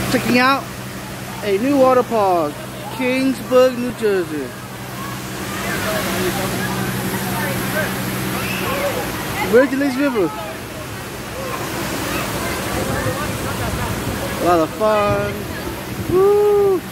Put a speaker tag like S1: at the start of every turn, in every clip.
S1: Checking out a new water park, Kingsburg, New Jersey. Where's the lazy river? A lot of fun. Woo!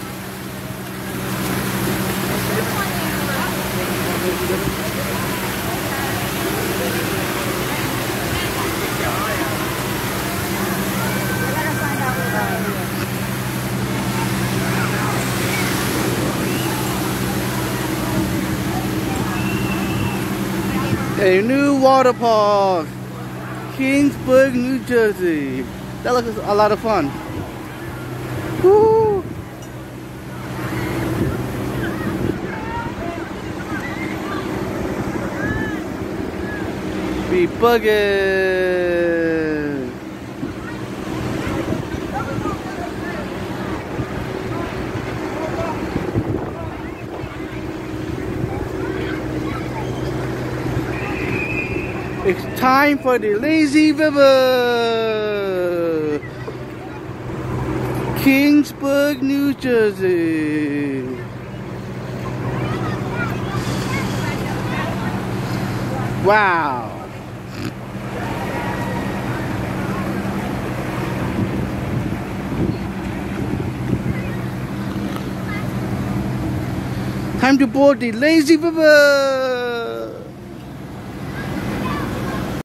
S1: A new water park, Kingsburg, New Jersey. That looks a lot of fun. Woo! Be bugging. It's time for the lazy river, Kingsburg, New Jersey. Wow. Time to board the lazy river.